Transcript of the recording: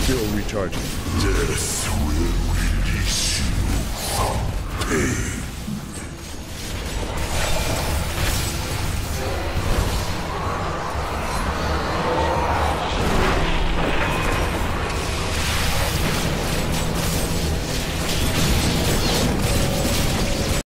Still recharging. Death will release you from pain.